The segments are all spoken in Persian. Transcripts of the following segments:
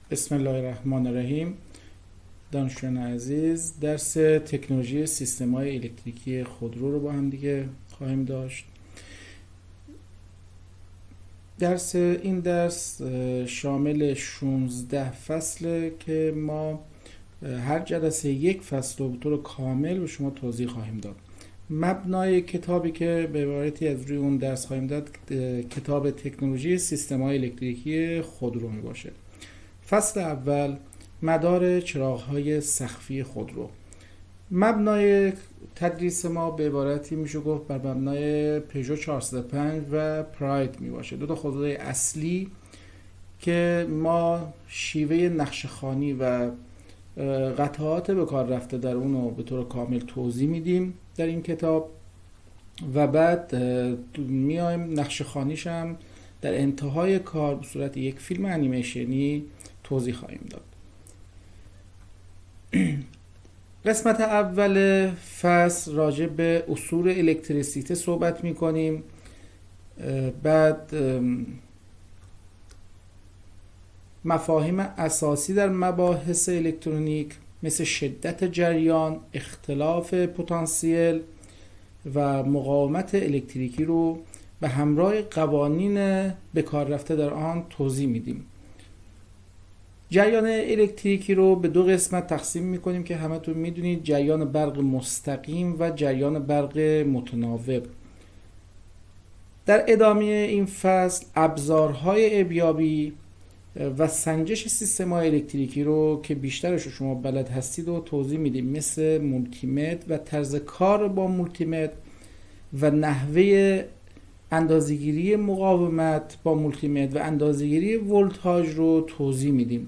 بسم الله الرحمن الرحیم. دانشجویان عزیز، درس تکنولوژی سیستم‌های الکتریکی خودرو رو با هم دیگه خواهیم داشت. این درس شامل 16 فصله که ما هر جلسه یک فصل رو به طور کامل به شما توضیح خواهیم داد. مبنای کتابی که به عبارتی از روی اون درس خواهیم داد کتاب تکنولوژی سیستم‌های الکتریکی خودرو می باشه. فصل اول، مدار چراغ‌های سقفی خودرو. مبنای تدریس ما به عبارتی میشه گفت بر مبنای پژو 405 و پراید می باشه. دو تا خودروی اصلی که ما شیوه نقشه‌خوانی و قطعات به کار رفته در اون رو به طور کامل توضیح میدیم در این کتاب و بعد میایم نقشه‌خوانیش هم در انتهای کار به صورت یک فیلم انیمیشنی توضیح خواهیم داد. قسمت اول فصل راجع به اصول الکتریسیته صحبت میکنیم. بعد مفاهیم اساسی در مباحث الکترونیک مثل شدت جریان، اختلاف پتانسیل و مقاومت الکتریکی رو به همراه قوانین به کار رفته در آن توضیح میدیم. جریان الکتریکی رو به دو قسمت تقسیم میکنیم که همتون میدونید: جریان برق مستقیم و جریان برق متناوب. در ادامه این فصل ابزارهای ارزیابی و سنجش سیستم‌های الکتریکی رو که بیشترش رو شما بلد هستید و توضیح میدیم، مثل مولتیمتر و طرز کار با مولتیمتر و نحوه اندازه‌گیری مقاومت با مولتیمتر و اندازه‌گیری ولتاژ رو توضیح میدیم.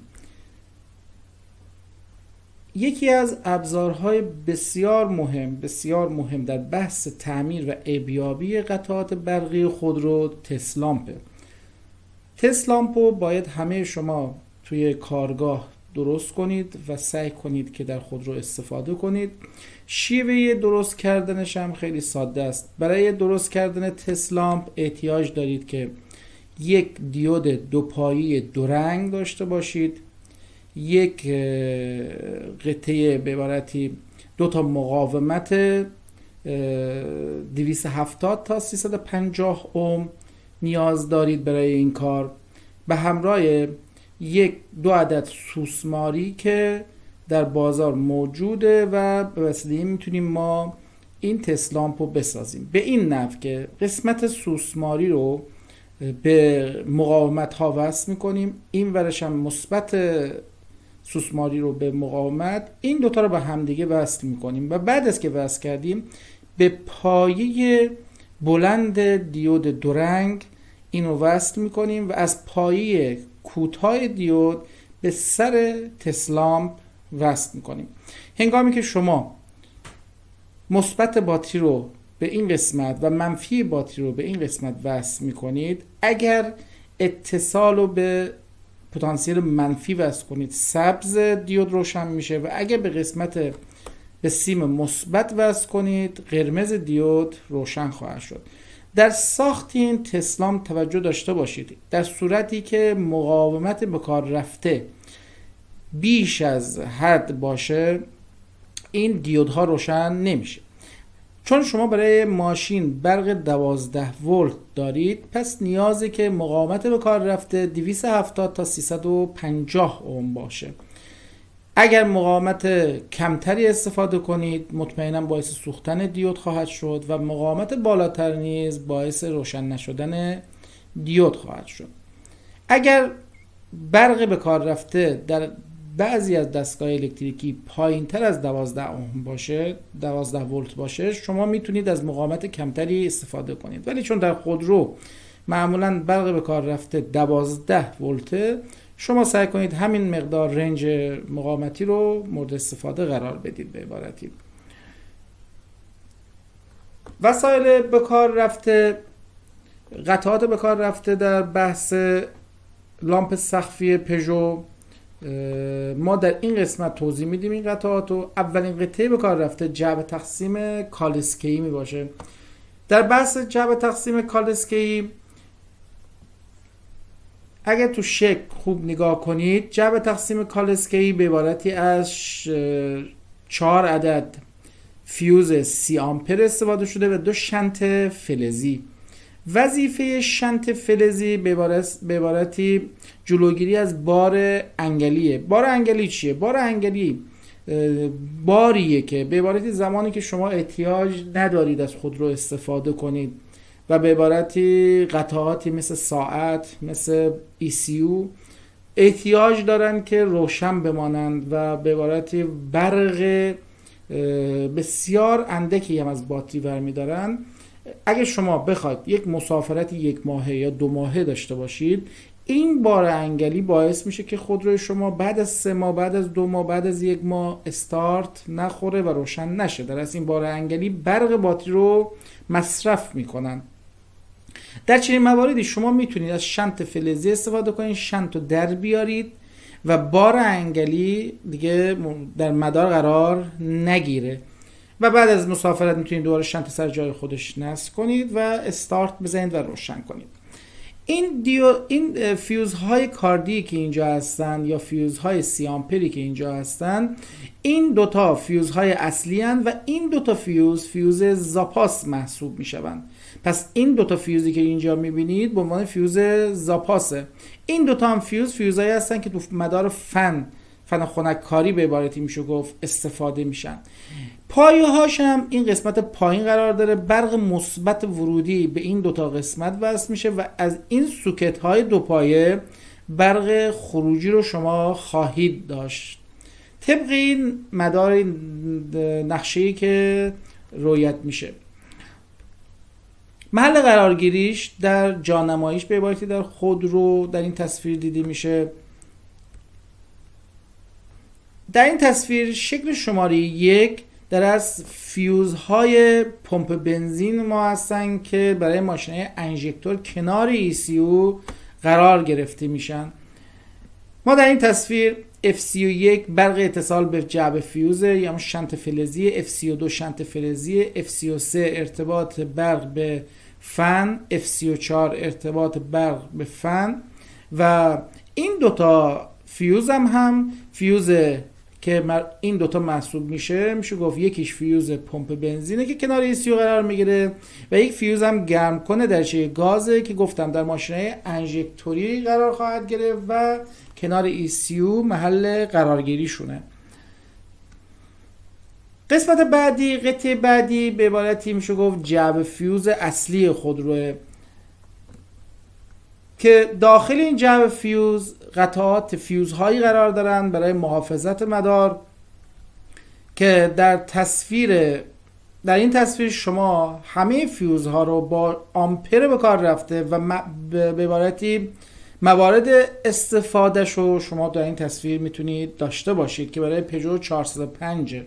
یکی از ابزارهای بسیار مهم در بحث تعمیر و ارزیابی قطعات برقی خودرو تست لامپو باید همه شما توی کارگاه درست کنید و سعی کنید که در خودرو استفاده کنید. شیوه درست کردنش هم خیلی ساده است. برای درست کردن تست لامپ احتیاج دارید که یک دیود دوپایی دو رنگ داشته باشید، یک قطعه به عبارتی دو تا مقاومت 270 تا 350 اوم نیاز دارید برای این کار، به همراه دو عدد سوسماری که در بازار موجوده و به وسیله این میتونیم ما این تست لامپ رو بسازیم به این نحو که قسمت سوسماری رو به مقاومت ها وصل میکنیم، این ورش هم مثبت سوسماری رو به مقاومت، این دوتا رو به همدیگه وصل میکنیم و بعد از که وصل کردیم به پایه بلند دیود دو رنگ این رو وصل میکنیم و از پایه کوتاه دیود به سر تست لامپ وصل میکنیم. هنگامی که شما مثبت باتری رو به این قسمت و منفی باتری رو به این قسمت وصل میکنید، اگر اتصال رو به پتانسیل منفی وصل کنید سبز دیود روشن میشه و اگر به سیم مثبت وصل کنید قرمز دیود روشن خواهد شد. در ساخت این تست لامپ توجه داشته باشید در صورتی که مقاومت به کار رفته بیش از حد باشه این دیودها روشن نمیشه. چون شما برای ماشین برق 12 ولت دارید، پس نیازه که مقاومت به کار رفته 270 تا 350 اوم باشه. اگر مقاومت کمتری استفاده کنید مطمئنا باعث سوختن دیود خواهد شد و مقاومت بالاتر نیز باعث روشن نشدن دیود خواهد شد. اگر برق به کار رفته در بعضی از دستگاه الکتریکی پایین تر از 12 اوم باشه، 12 ولت باشه، شما میتونید از مقاومت کمتری استفاده کنید. ولی چون در خودرو معمولا برق به کار رفته 12 ولته، شما سعی کنید همین مقدار رنج مقاومتی رو مورد استفاده قرار بدید. به عبارتی وسایل به کار رفته، قطعات به کار رفته در بحث لامپ سقفی پژو ما در این قسمت توضیح میدیم. این قطعات رو اولین قطعه به کار رفته جعبه تقسیم کالسکی می باشه. در بحث جعبه تقسیم کالسکی اگه تو شکل خوب نگاه کنید، جعبه تقسیم کالسکه‌ای به عبارتی از 4 عدد فیوز 30 آمپر استفاده شده و 2 شنت فلزی. وظیفه شنت فلزی به عبارتی جلوگیری از بار انگلیه. بار انگلی چیه؟ بار انگلی باریه که به عبارتی زمانی که شما احتیاج ندارید از خودرو استفاده کنید و به عبارتی قطعاتی مثل ساعت، مثل ECU احتیاج دارن که روشن بمانند و به عبارتی برق بسیار اندکی هم از باتری برمیدارن. اگه شما بخواید یک مسافرت 1 ماهه یا 2 ماهه داشته باشید، این بار انگلی باعث میشه که خودروی شما بعد از 3 ماه، بعد از 2 ماه، بعد از 1 ماه استارت نخوره و روشن نشه. در اصل این بار انگلی برق باتری رو مصرف میکنن. در چنین مواردی شما میتونید از شنت فلزی استفاده کنید، شنت رو در بیارید و بار انگلی دیگه در مدار قرار نگیره و بعد از مسافرت میتونید دوباره شنت سر جای خودش نصب کنید و استارت بزنید و روشن کنید. این فیوزهای کاردی که اینجا هستن یا فیوزهای 30 آمپری که اینجا هستن، این دوتا فیوزهای اصلی هستند و این دوتا فیوز زاپاس محسوب میشوند. پس این دوتا فیوزی که اینجا میبینید به عنوان فیوز زاپاسه. این دوتا هم فیوزهایی هستن که تو مدار فن خنک‌کاری به عبارتی میشه گفت استفاده میشن. پایه هاش هم این قسمت پایین قرار داره. برق مثبت ورودی به این دوتا قسمت وصل میشه و از این سوکت های 2 پایه برق خروجی رو شما خواهید داشت. طبق این مدار نقشه‌ای که رویت میشه. محل قرارگیریش در جانماییش به عبارتی در خودرو در این تصویر دیده میشه. در این تصویر شکل شماره 1 در از فیوزهای پمپ بنزین ما هستن که برای ماشین‌های انژکتور کنار ECU قرار گرفته میشن. ما در این تصویر F31 برق اتصال به جعبه فیوزه یا شنت فلزی، F32 شنت فلزی، F33 ارتباط برق به فن، F34 ارتباط برق به فن و این دوتا فیوز هم فیوز که این دوتا محسوب میشه گفت یکیش فیوز پمپ بنزینه که کنار ECU قرار میگیره و یک فیوز هم گرم کنه درچه گازه که گفتم در ماشین‌های انژکتوری قرار خواهد گرفت و کنار ECU محل قرارگیری شونه. قسمت بعدی، قطعه بعدی به عبارتی میشه گفت جعبه فیوز اصلی خودروه که داخل این جعبه فیوز قطعات فیوزهایی قرار دارن برای محافظت مدار که در این تصویر شما همه فیوزها رو با آمپر به کار رفته و به عبارتی موارد استفادهش رو شما در این تصویر میتونید داشته باشید که برای پژو 405.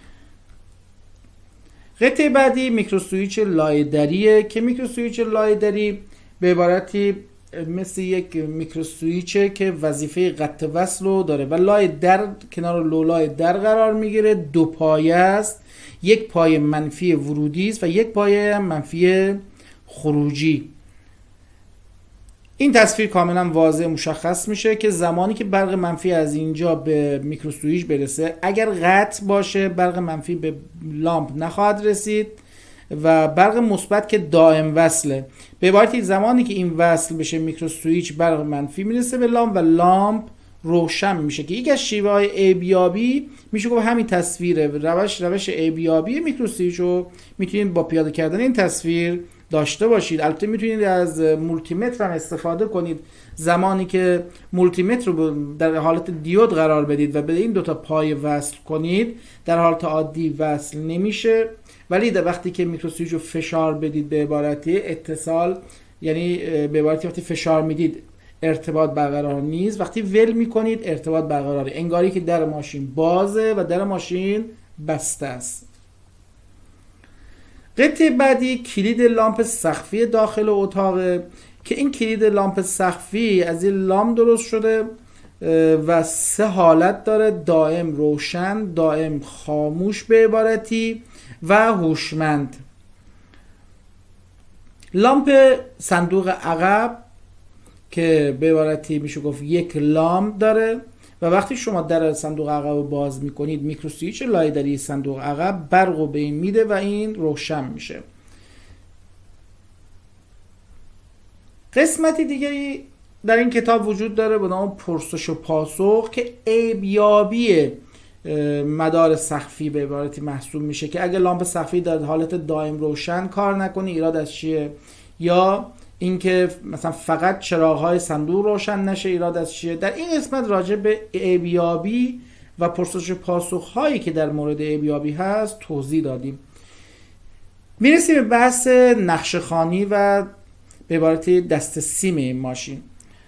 قطعه بعدی میکروسویچ لایه‌دریه که میکروسویچ لایه‌دری به عبارتی مثل یک میکروسویچه که وظیفه قطع وصل رو داره و لایه در کنار لولای در قرار میگیره. 2 پایه است، یک پایه منفی ورودی است و یک پایه منفی خروجی. این تصویر کاملا واضح مشخص میشه که زمانی که برق منفی از اینجا به میکروسویچ برسه، اگر قطع باشه برق منفی به لامپ نخواهد رسید و برق مثبت که دائم وصله. به عبارتی زمانی که این وصل بشه میکروسویچ برق منفی میرسه به لامپ و لامپ روشن میشه که یک از شیوه های ایبیابی میشه گفت همین تصویره. روش ایبیابی میکروسویچ رو میتونید با پیاده کردن این تصویر داشته باشید. البته میتونید از مولتیمتر هم استفاده کنید زمانی که مولتیمتر رو در حالت دیود قرار بدید و به این دوتا پایه وصل کنید. در حالت عادی وصل نمیشه، ولی در وقتی که میکروسویچ رو فشار بدید به عبارتی اتصال، یعنی به عبارتی وقتی فشار میدید ارتباط برقرار نیست، وقتی ول میکنید ارتباط برقراره، انگاری که در ماشین بازه و در ماشین بسته است. قطعه بعدی کلید لامپ سقفی داخل اتاقه که این کلید لامپ سقفی از این لامپ درست شده و 3 حالت داره: دائم روشن، دائم خاموش به عبارتی و هوشمند. لامپ صندوق عقب که به عبارتی میشه گفت یک لامپ داره و وقتی شما در صندوق عقب رو باز میکنید میکروسویچ لایه‌داری صندوق عقب برق رو به این میده و این روشن میشه. قسمتی دیگه در این کتاب وجود داره به نام پرسش و پاسخ که عیب‌یابی مدار سقفی به عبارتی محسوب میشه که اگه لامپ سقفی در حالت دائم روشن کار نکنه ایراد از چیه، یا اینکه مثلا فقط چراغ‌های صندوق روشن نشه ایراد از چیه. در این قسمت راجع به عیب‌یابی و پرسش و پاسخ‌هایی که در مورد عیب‌یابی هست توضیح دادیم. میرسیم به بحث نقشه‌خوانی و به عبارتی دسته سیم این ماشین.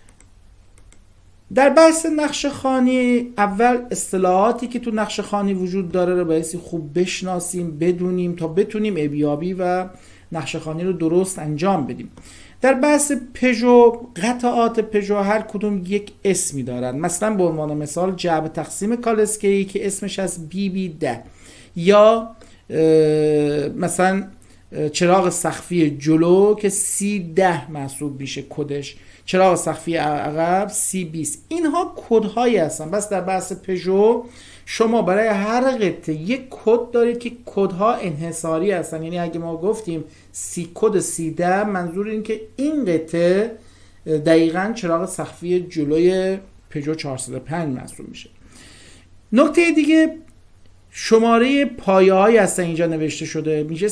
در بحث نقشه‌خوانی اول اصطلاحاتی که تو نقشه‌خوانی وجود داره رو بایستی خوب بشناسیم، بدونیم تا بتونیم عیب‌یابی و نقشه‌خوانی رو درست انجام بدیم. در بحث پژو، قطعات پژو هر کدوم یک اسمی دارن. مثلا به عنوان مثال جعبه تقسیم کالسکی که اسمش از BB10 یا مثلا چراغ سقفی جلو که C10 محسوب میشه کدش، چراغ سقفی عقب C20. اینها کدهایی هستن. بس در بحث پژو شما برای هر قطعه یک کد دارید که کدها انحصاری هستن. یعنی اگه ما گفتیم کد C10 منظور این که این قطعه دقیقاً چراغ سقفی جلوی پژو 405 محسوب میشه. نکته دیگه شماره پایه هایی هستن اینجا نوشته شده، میشه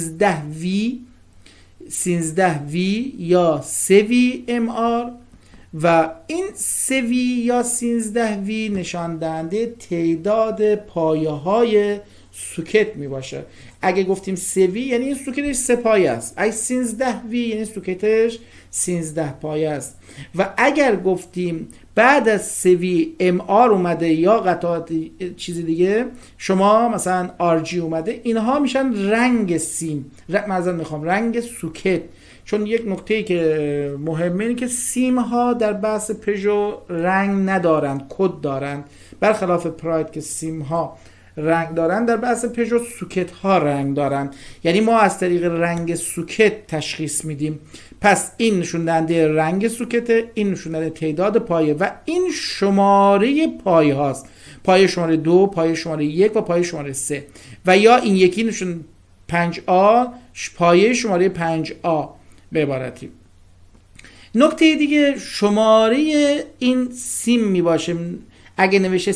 13V یا 3VMR و این 3V یا 13V نشان دهنده تعداد پایه های سوکت می باشه. اگه گفتیم 3V یعنی این سوکتش 3 پایه است، اگه 13V یعنی سوکتش 13 پایه است و اگر گفتیم بعد از 3VMR اومده یا قطعات چیز دیگه شما مثلا RG اومده، اینها میشن رنگ سیم، رنگ سوکت. چون یک نکته که مهمه اینه که سیم ها در بحث پژو رنگ ندارند، کد دارند، برخلاف پراید که سیم ها رنگ دارن. در بحث پژو سوکت ها رنگ دارن، یعنی ما از طریق رنگ سوکت تشخیص میدیم. پس این نشون دهنده رنگ سوکته، این نشون دهنده تعداد پایه و این شماره پایه هاست، پایه شماره 2، پایه شماره 1 و پایه شماره 3 و یا این یکی نشون 5A پایه شماره 5A به عبارتی. نکته دیگه شماره این سیم می باشه، اگه نوشته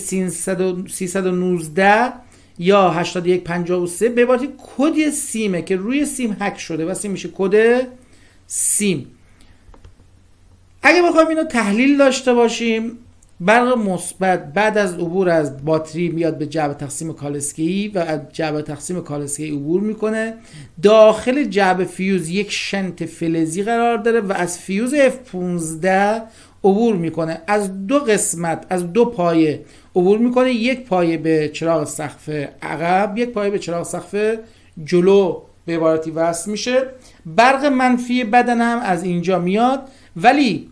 319 یا 8153 به عبارتی کد سیمه که روی سیم هک شده و سیم میشه کد سیم. اگه بخوایم اینو تحلیل داشته باشیم، برق مثبت بعد از عبور از باتری میاد به جعبه تقسیم کالسکی و از جعبه تقسیم کالسکی عبور میکنه. داخل جعبه فیوز یک شنت فلزی قرار داره و از فیوز F15 عبور میکنه. از دو قسمت، از دو پایه عبور میکنه، یک پایه به چراغ سقف عقب، یک پایه به چراغ سقف جلو به عبارتی وصل میشه. برق منفی بدن هم از اینجا میاد، ولی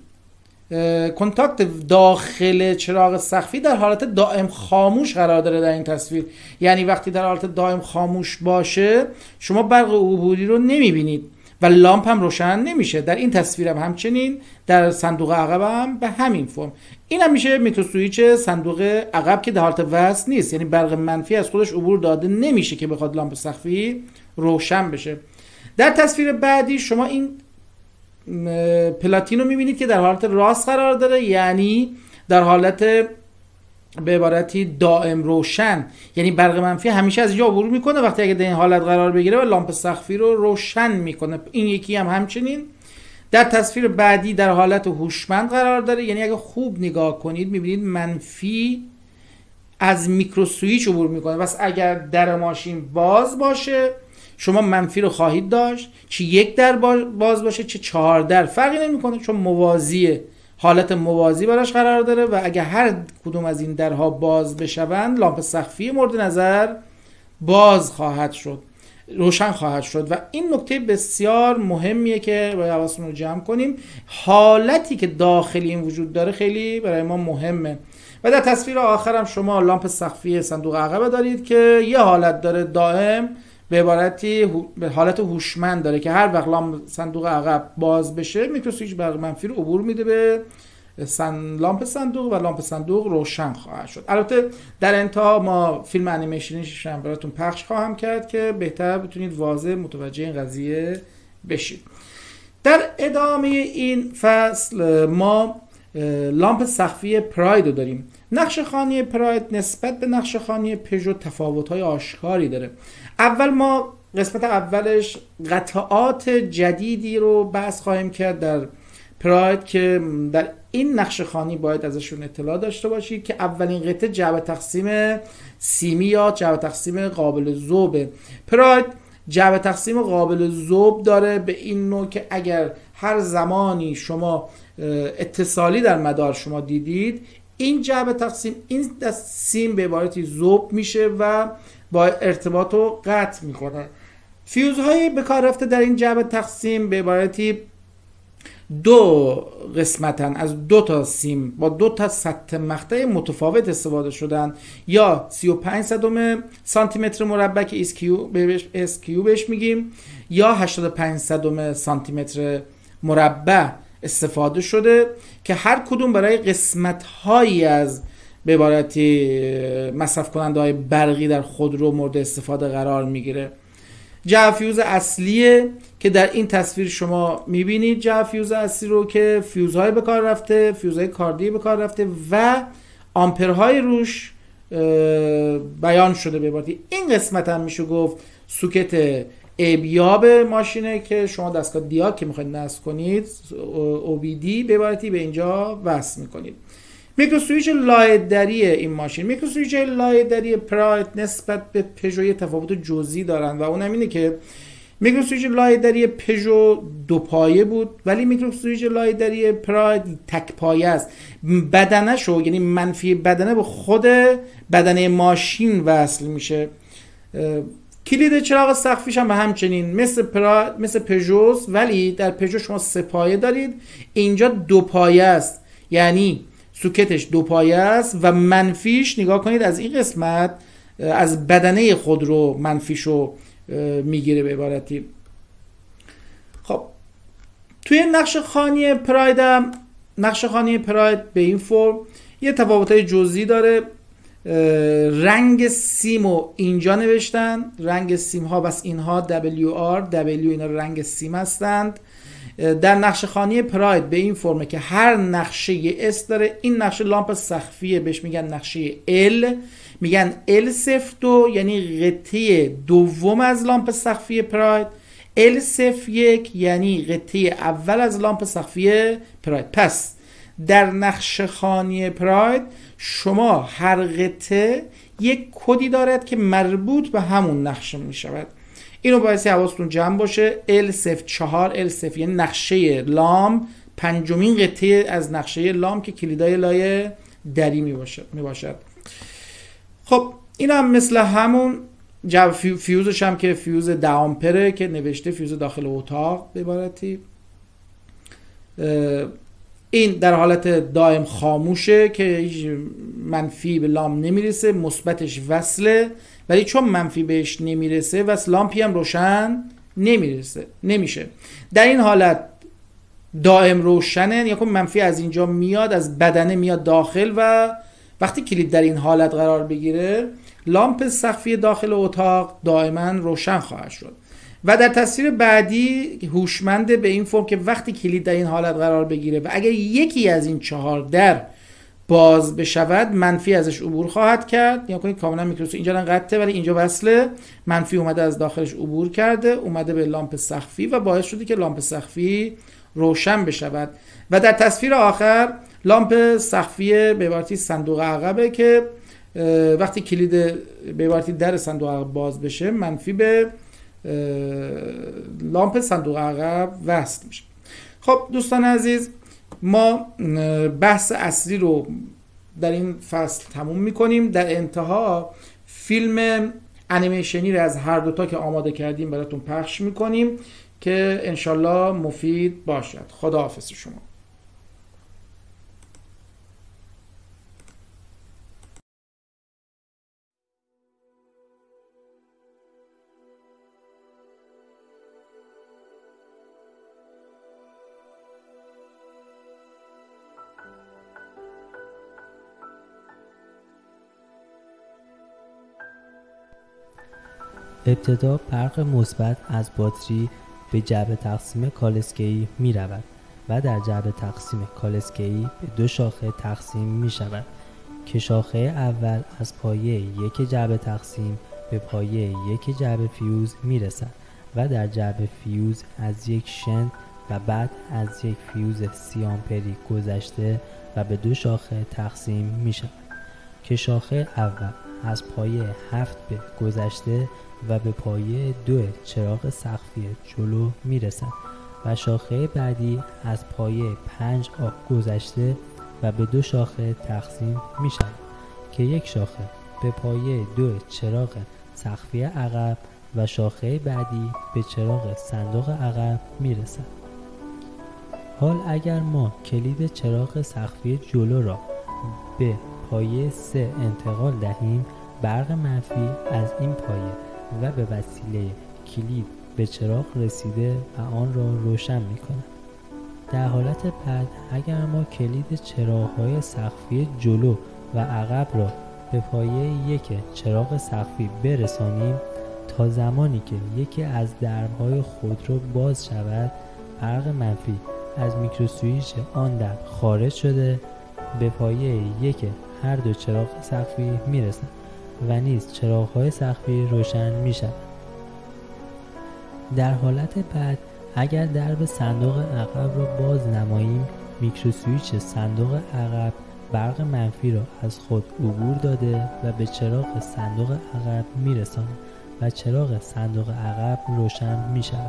کنتاکت داخل چراغ سقفی در حالت دائم خاموش قرار داره در این تصویر. یعنی وقتی در حالت دائم خاموش باشه شما برق عبوری رو نمیبینید و لامپ هم روشن نمیشه. در این تصویر هم همچنین، در صندوق عقب هم به همین فرم. این هم میشه میکروسویچ صندوق عقب که در حالت وصل نیست، یعنی برق منفی از خودش عبور داده نمیشه که بخواد لامپ سقفی روشن بشه. در تصویر بعدی شما این پلاتین رو میبینید که در حالت راست قرار داره، یعنی در حالت به عبارتی دائم روشن، یعنی برق منفی همیشه از اینجا عبور میکنه وقتی اگه در این حالت قرار بگیره و لامپ سقفی رو روشن میکنه. این یکی هم همچنین. در تصویر بعدی در حالت هوشمند قرار داره، یعنی اگه خوب نگاه کنید میبینید منفی از میکروسویچ عبور میکنه. پس اگر در ماشین باز باشه شما منفی رو خواهید داشت، چه یک در باز باشه چه 4 در، فرقی نمیکنه چون موازیه، حالت موازی براش قرار داره و اگر هر کدوم از این درها باز بشوند لامپ سقفی مورد نظر باز خواهد شد، روشن خواهد شد. و این نکته بسیار مهمیه که باید حواسمون رو جمع کنیم. حالتی که داخلی این وجود داره خیلی برای ما مهمه. و در تصویر آخرم شما لامپ سقفی صندوق عقب دارید که یه حالت داره دائم به عبارتی به حالت هوشمند داره که هر وقت لامپ صندوق عقب باز بشه میکروسویچ برق منفی رو عبور میده به لامپ صندوق و لامپ صندوق روشن خواهد شد. البته در انتها ما فیلم انیمیشنیش هم براتون پخش خواهم کرد که بهتر بتونید واضح متوجه این قضیه بشید. در ادامه این فصل ما لامپ سقفی پراید رو داریم. نقشه‌خوانی پراید نسبت به نقشه‌خوانی پژو تفاوت‌های آشکاری داره. اول ما قسمت اولش قطعات جدیدی رو بحث خواهیم کرد در پراید که در این نقشه‌خوانی باید ازشون اطلاع داشته باشید که اولین قطعه جعبه تقسیم سیمی یا جعبه تقسیم قابل ذوب. پراید جعبه تقسیم قابل ذوب داره به این نوع که اگر هر زمانی شما اتصالی در مدار شما دیدید، این جعبه تقسیم، این دست سیم به عبارتی ذوب میشه و با ارتباط رو قطع میکنه. فیوزهای به کار رفته در این جعبه تقسیم به عبارتی دو قسمتن، از دو تا سیم با دو تا سطح مقطع متفاوت استفاده شدن، یا 35 صدم سانتی متر مربع که اسکیو بهش میگیم، یا 85 صدم سانتی متر مربع استفاده شده که هر کدوم برای قسمت هایی از به عبارتی مصرف کننده های برقی در خودرو مورد استفاده قرار میگیره. جعبه فیوز اصلیه که در این تصویر شما میبینید جعبه فیوز اصلی رو که فیوزهای به کار رفته، فیوزهای کاردی به کار رفته و آمپرهای روش بیان شده. به عبارتی این قسمت هم میشه گفت سوکت ابیاب ماشینه که شما دستگاه دیاک که میخواید نصب کنید OBD به عبارتی به اینجا وصل میکنید. میکروسویچ لایه‌دری این ماشین، میکروسویچ لایه‌دری پراید نسبت به پژو تفاوت جزئی دارن و اونم اینه که میکروسویچ لایه‌دری پژو دو پایه بود ولی میکروسویچ لایه‌دری پراید تک پایه است. بدنه‌شو یعنی منفی بدنه به خود بدنه ماشین وصل میشه. کلید چراغ سقفیش هم به همچنین مثل پژوست ولی در پژو شما سه پایه دارید، اینجا دو پایه است، یعنی سوکتش دو پایه است و منفیش نگاه کنید از این قسمت از بدنه خود رو منفیشو میگیره به عبارتی. خب توی نقش خانی پراید هم نقش خانی پراید به این فرم یه تفاوت‌های جزئی داره. رنگ سیمو اینجا نوشتن، رنگ سیم ها بس اینها WR اینا رنگ سیم هستند. در نقشه خانی پراید به این فرمه که هر نقشه S داره. این نقشه لامپ سقفیه، بهش میگن نقشه L، میگن L02 یعنی قطعه دوم از لامپ سقفی پراید، L01 یعنی قطعه اول از لامپ سقفی پراید. پس در نقشه خانی پراید شما هر قطعه یک کدی دارد که مربوط به همون نقشه میشود. اینو باید حواستون جمع باشه. L04 L0 یعنی نقشه لام، پنجمین قطعه از نقشه لام که کلیدای لایه دری میباشد. خب این هم مثل همون فیوزش هم که فیوز 10 آمپره که نوشته فیوز داخل اتاق به عبارتی. این در حالت دائم خاموشه که منفی به لامپ نمیرسه، مثبتش وصله، ولی چون منفی بهش نمیرسه وصل لامپی هم روشن نمیشه. در این حالت دائم روشنه، یعنی منفی از اینجا میاد، از بدنه میاد داخل و وقتی کلید در این حالت قرار بگیره لامپ سقفی داخل اتاق دائما روشن خواهد شد. و در تصویر بعدی هوشمنده به این فرم که وقتی کلید در این حالت قرار بگیره و اگر یکی از این 4 در باز بشود منفی ازش عبور خواهد کرد. یا کنید کاملا میکروسویچ اینجا قطعه ولی اینجا وصله، منفی اومده از داخلش عبور کرده اومده به لامپ سقفی و باعث شده که لامپ سقفی روشن بشود. و در تصویر آخر لامپ سقفی به عبارتی صندوق عقبه که وقتی کلید به عبارتی در صندوق عقب باز بشه منفی به لامپ صندوق عقب وصل میشه. خب دوستان عزیز، ما بحث اصلی رو در این فصل تموم میکنیم. در انتها فیلم انیمیشنی رو از هر دوتا که آماده کردیم براتون پخش میکنیم که انشالله مفید باشد. خداحافظ شما. ابتدا برق مثبت از باتری به جعبه تقسیم کالسکه‌ای می رود و در جعبه تقسیم کالسکه‌ای به 2 شاخه تقسیم می شود که شاخه اول از پایه یک جعبه تقسیم به پایه یک جعبه فیوز می رسد و در جعبه فیوز از یک شنت و بعد از یک فیوز 30 آمپری گذشته و به 2 شاخه تقسیم می شود که شاخه اول از پایه 7 به گذشته و به پایه 2 چراغ سقفی جلو می رسد و شاخه بعدی از پایه 5 گذشته و به 2 شاخه تقسیم می شود که یک شاخه به پایه 2 چراغ سقفی عقب و شاخه بعدی به چراغ صندوق عقب می رسد. حال اگر ما کلید چراغ سقفی جلو را به پایه 3 انتقال دهیم، برق منفی از این پایه و به وسیله کلید به چراغ رسیده و آن را روشن می کند. در حالت بعد اگر ما کلید چراغ‌های سقفی جلو و عقب را به پایه یک چراغ سقفی برسانیم تا زمانی که یکی از درهای خودرو باز شود، برق منفی از میکروسویچ آن در خارج شده به پایه یک هر 2 چراغ سقفی میرسد و نیز چراغ‌های سقفی روشن میشود. در حالت بعد اگر درب صندوق عقب را باز نماییم، میکروسویچ صندوق عقب برق منفی را از خود عبور داده و به چراغ صندوق عقب میرساند و چراغ صندوق عقب روشن میشود.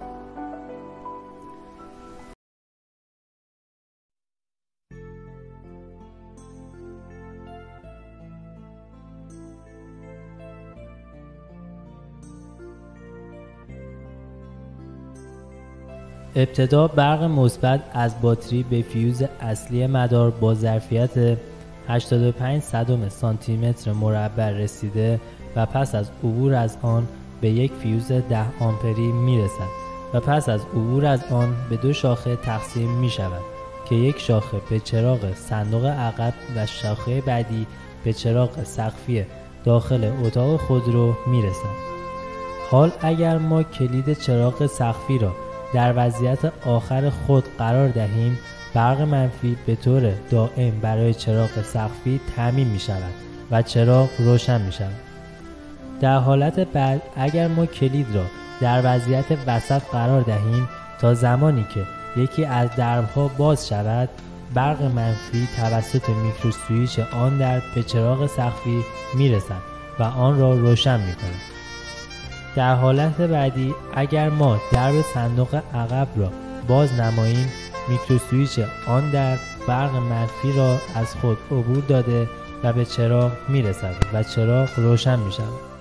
ابتدا برق مثبت از باتری به فیوز اصلی مدار با ظرفیت 85 صدم سانتی متر مربع رسیده و پس از عبور از آن به یک فیوز 10 آمپری میرسد و پس از عبور از آن به 2 شاخه تقسیم می شود که یک شاخه به چراغ صندوق عقب و شاخه بعدی به چراغ سقفی داخل اتاق خودرو میرسد. حال اگر ما کلید چراغ سقفی را در وضعیت آخر خود قرار دهیم، برق منفی به طور دائم برای چراغ سقفی تامین می شود و چراغ روشن می شود. در حالت بعد اگر ما کلید را در وضعیت وسط قرار دهیم تا زمانی که یکی از درها باز شود، برق منفی توسط میکروسویچ آن در به چراغ سقفی می رسد و آن را روشن می کند. در حالت بعدی اگر ما درب صندوق عقب را باز نماییم، میکروسویچ آن در برق منفی را از خود عبور داده و به چراغ میرسد و چراغ روشن می شود.